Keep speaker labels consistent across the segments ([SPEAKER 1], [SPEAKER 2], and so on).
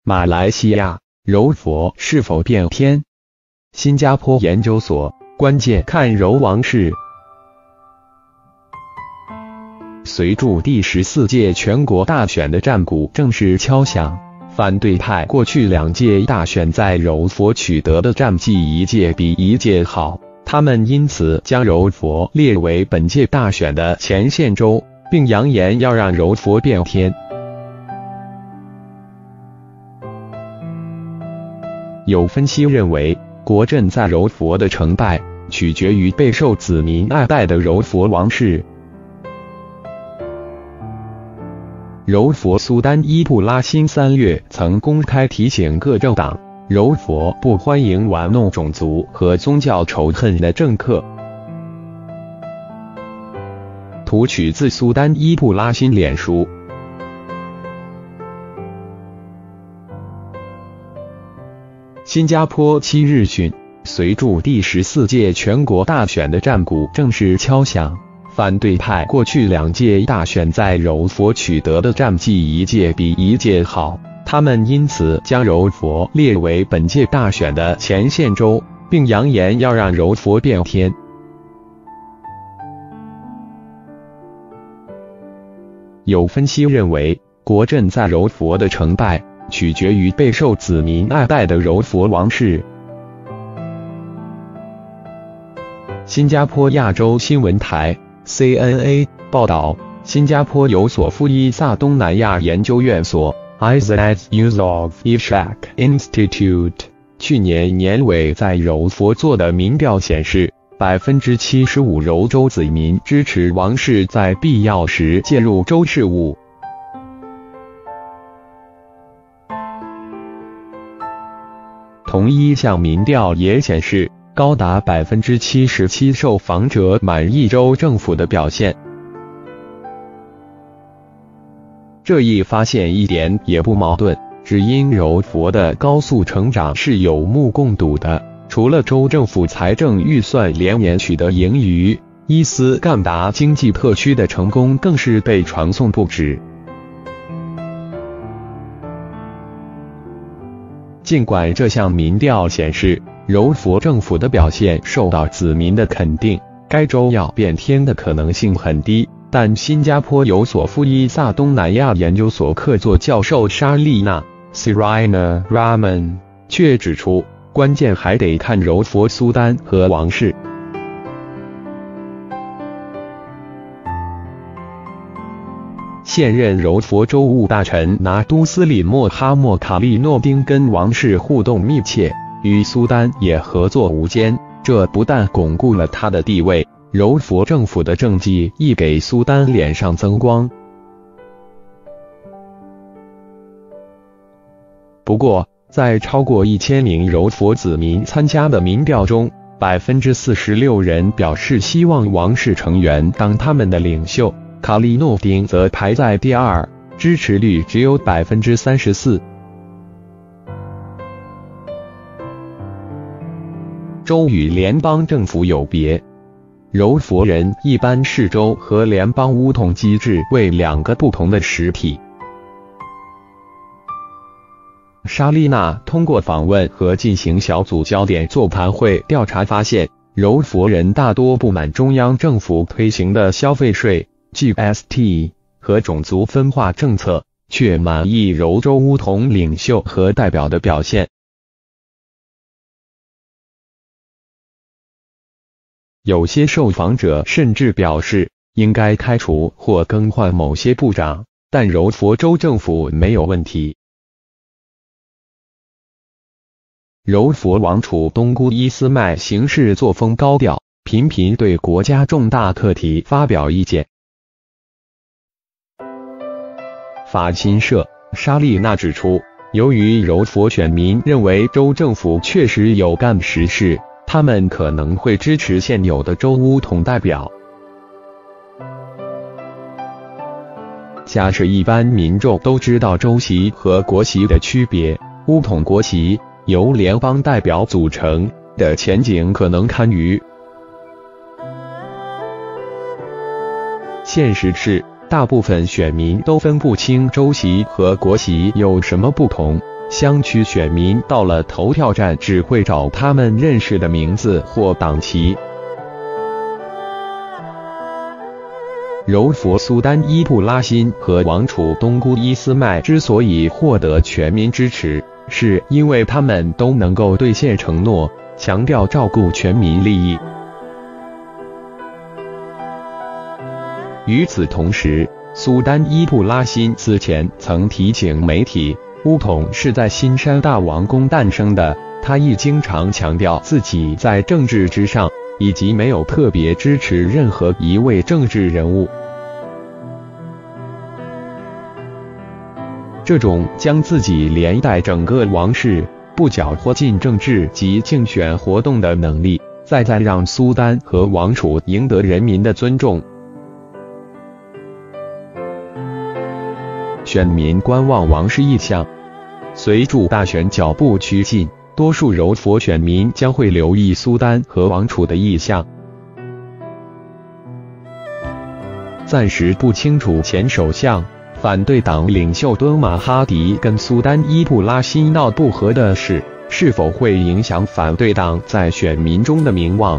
[SPEAKER 1] 马来西亚柔佛是否变天？新加坡研究所关键看柔王室。随着第14届全国大选的战鼓正式敲响，反对派过去2届大选在柔佛取得的战绩一届比一届好，他们因此将柔佛列为本届大选的前线州，并扬言要让柔佛变天。有分析认为，国阵在柔佛的成败取决于备受子民爱戴的柔佛王室。柔佛苏丹伊布拉辛3月曾公开提醒各政党，柔佛不欢迎玩弄种族和宗教仇恨的政客。图取自苏丹伊布拉辛脸书。新加坡7日讯，随着第14届全国大选的战鼓正式敲响，反对派过去2届大选在柔佛取得的战绩一届比一届好，他们因此将柔佛列为本届大选的前线州，并扬言要让柔佛变天。有分析认为，国阵在柔佛的成败取决于备受子民爱戴的柔佛王室。新加坡亚洲新闻台 CNA 报道，新加坡有索夫伊萨东南亚研究院所 Isaac Yusof Ishak Institute 去年年尾在柔佛做的民调显示，75%柔州子民支持王室在必要时介入州事务。同一项民调也显示，高达77%受访者满意州政府的表现。这一发现一点也不矛盾，只因柔佛的高速成长是有目共睹的。除了州政府财政预算连年取得盈余，伊斯干达经济特区的成功更是被传颂不止。尽管这项民调显示，柔佛政府的表现受到子民的肯定，该州要变天的可能性很低，但新加坡有索夫伊萨东南亚研究所客座教授莎莉娜 Sirina Rahman 却指出，关键还得看柔佛苏丹和王室。现任柔佛州务大臣拿督斯里莫哈默卡利诺丁跟王室互动密切，与苏丹也合作无间，这不但巩固了他的地位，柔佛政府的政绩亦给苏丹脸上增光。不过，在超过1000名柔佛子民参加的民调中，46%人表示希望王室成员当他们的领袖，卡利诺丁则排在第2，支持率只有34%。州与联邦政府有别，柔佛人一般视州和联邦巫统机制为2个不同的实体。莎莉娜通过访问和进行小组焦点座谈会调查发现，柔佛人大多不满中央政府推行的消费税 GST 和种族分化政策，却满意柔州巫统领袖和代表的表现。有些受访者甚至表示应该开除或更换某些部长，但柔佛州政府没有问题。柔佛王储东姑伊斯麦行事作风高调，频频对国家重大课题发表意见。法新社莎莉娜指出，由于柔佛选民认为州政府确实有干实事，他们可能会支持现有的州巫统代表。假设一般民众都知道州席和国席的区别，巫统国席由联邦代表组成的前景可能堪虞。现实是，大部分选民都分不清州席和国席有什么不同， 乡区选民到了投票站只会找他们认识的名字或党旗。柔佛苏丹伊布拉欣和王储东姑伊斯麦之所以获得全民支持，是因为他们都能够兑现承诺，强调照顾全民利益。与此同时，苏丹伊布拉欣此前曾提醒媒体，巫统是在新山大王宫诞生的，他亦经常强调自己在政治之上，以及没有特别支持任何一位政治人物。这种将自己连带整个王室不搅和进政治及竞选活动的能力，再让苏丹和王储赢得人民的尊重。选民观望王室意向，随着大选脚步趋近，多数柔佛选民将会留意苏丹和王储的意向。暂时不清楚前首相反对党领袖敦马哈迪跟苏丹伊布拉欣闹不和的事，是否会影响反对党在选民中的名望。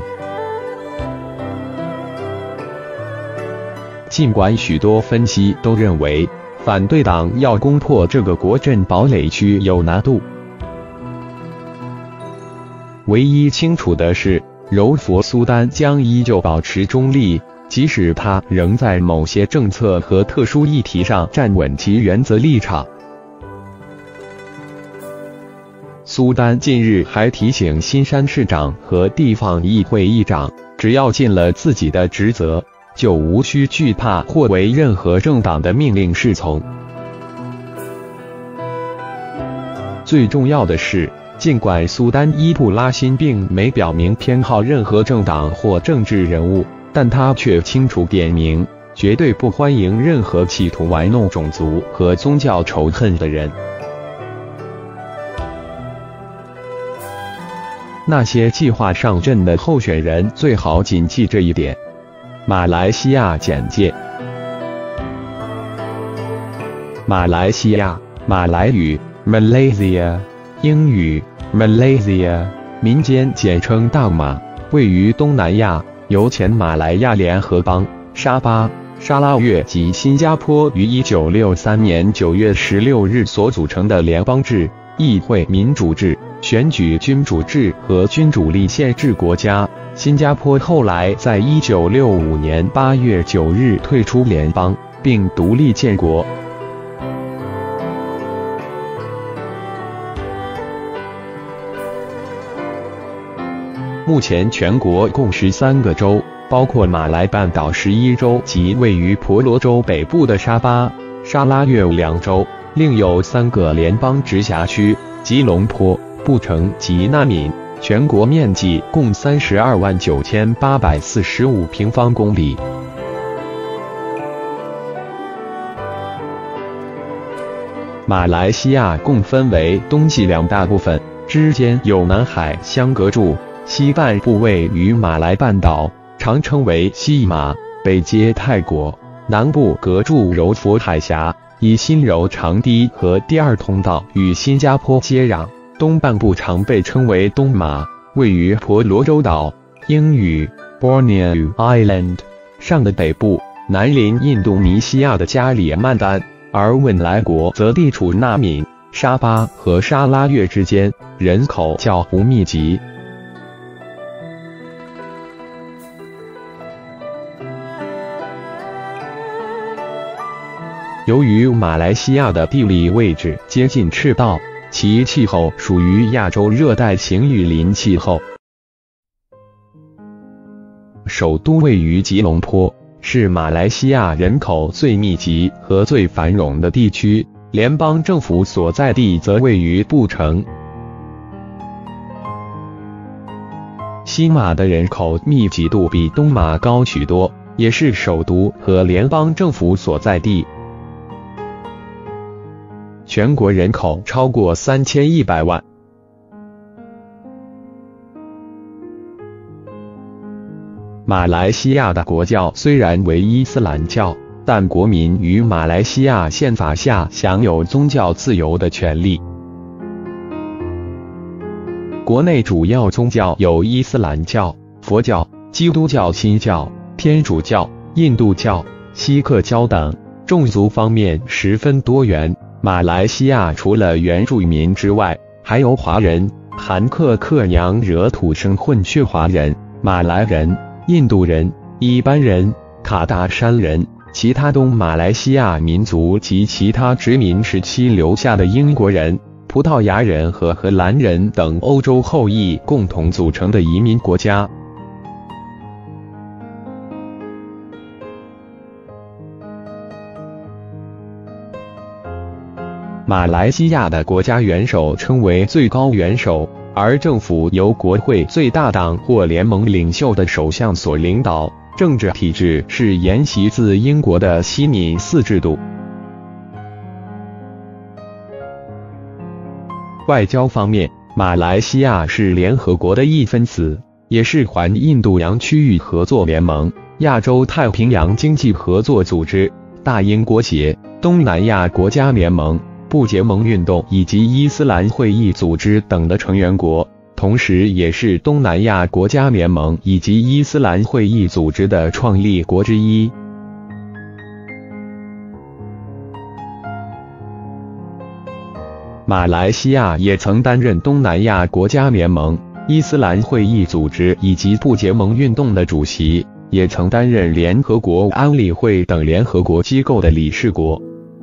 [SPEAKER 1] 尽管许多分析都认为反对党要攻破这个国阵堡垒区有难度，唯一清楚的是，柔佛苏丹将依旧保持中立，即使他仍在某些政策和特殊议题上站稳其原则立场。苏丹近日还提醒新山市长和地方议会议长，只要尽了自己的职责，就无需惧怕或为任何政党的命令侍从。最重要的是，尽管苏丹伊布拉欣并没表明偏好任何政党或政治人物，但他却清楚点明，绝对不欢迎任何企图玩弄种族和宗教仇恨的人。那些计划上阵的候选人最好谨记这一点。马来西亚简介：马来西亚，马来语 Malaysia， 英语 Malaysia， 民间简称大马，位于东南亚，由前马来亚联合邦、沙巴、沙拉越及新加坡于1963年9月16日所组成的联邦制、议会民主制、选举君主制和君主立宪制国家。新加坡后来在1965年8月9日退出联邦，并独立建国。目前全国共13个州，包括马来半岛11州及位于婆罗洲北部的沙巴、沙拉越2州，另有3个联邦直辖区：吉隆坡、布城及纳敏。全国面积共329845平方公里。马来西亚共分为东西两大部分，之间有南海相隔住，西半部位于马来半岛，常称为西马，北接泰国，南部隔住柔佛海峡，以新柔长堤和第二通道与新加坡接壤。东半部常被称为东马，位于婆罗洲岛（英语 Borneo Island） 上的北部，南邻印度尼西亚的加里曼丹，而汶莱国则地处纳敏、沙巴和沙拉越之间，人口较不密集。由于马来西亚的地理位置接近赤道，其气候属于亚洲热带型雨林气候。首都位于吉隆坡，是马来西亚人口最密集和最繁荣的地区，联邦政府所在地则位于布城。西马的人口密集度比东马高许多，也是首都和联邦政府所在地。全国人口超过3100万。马来西亚的国教虽然为伊斯兰教，但国民于马来西亚宪法下享有宗教自由的权利。 国内主要宗教有伊斯兰教、佛教、基督教、新教、天主教、印度教、锡克教等。种族方面十分多元，马来西亚除了原住民之外，还有华人、韩克克娘惹土生混血华人、马来人、印度人、一般人、卡达山人、其他东马来西亚民族及其他殖民时期留下的英国人、葡萄牙人和荷兰人等欧洲后裔共同组成的移民国家。马来西亚的国家元首称为最高元首，而政府由国会最大党或联盟领袖的首相所领导，政治体制是沿袭自英国的西敏寺制度。外交方面，马来西亚是联合国的一分子，也是环印度洋区域合作联盟、亚洲太平洋经济合作组织、大英国协、东南亚国家联盟、不结盟运动以及伊斯兰会议组织等的成员国，同时也是东南亚国家联盟以及伊斯兰会议组织的创立国之一。马来西亚也曾担任东南亚国家联盟、伊斯兰会议组织以及不结盟运动的主席，也曾担任联合国安理会等联合国机构的理事国。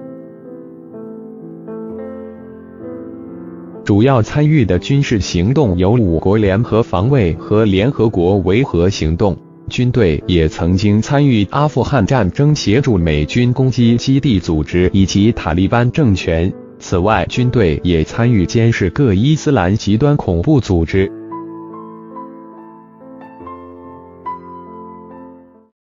[SPEAKER 1] 主要参与的军事行动有5国联合防卫和联合国维和行动，军队也曾经参与阿富汗战争，协助美军攻击基地组织以及塔利班政权。此外，军队也参与监视各伊斯兰极端恐怖组织。